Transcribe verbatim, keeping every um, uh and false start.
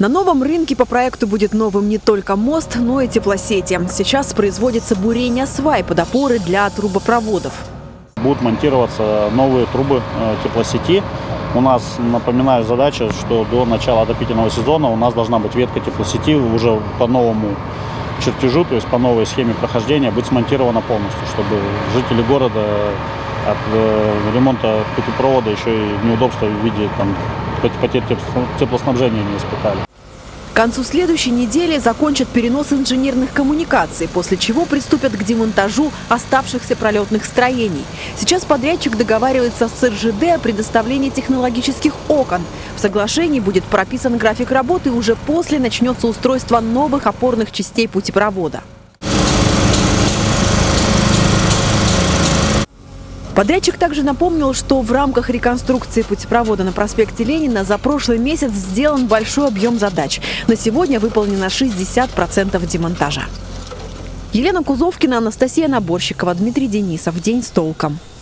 На новом рынке по проекту будет новым не только мост, но и теплосети. Сейчас производится бурение свай под опоры для трубопроводов. Будут монтироваться новые трубы теплосети. У нас, напоминаю, задача, что до начала отопительного сезона у нас должна быть ветка теплосети уже по новому чертежу, то есть по новой схеме прохождения, быть смонтирована полностью, чтобы жители города от ремонта путепровода еще и неудобства в виде там, потерь теплоснабжения не испытали. К концу следующей недели закончат перенос инженерных коммуникаций, после чего приступят к демонтажу оставшихся пролетных строений. Сейчас подрядчик договаривается с эр жэ дэ о предоставлении технологических окон. В соглашении будет прописан график работы, и уже после начнется устройство новых опорных частей путепровода. Подрядчик также напомнил, что в рамках реконструкции путепровода на проспекте Ленина за прошлый месяц сделан большой объем задач. На сегодня выполнено шестьдесят процентов демонтажа. Елена Кузовкина, Анастасия Наборщикова, Дмитрий Денисов. День с толком.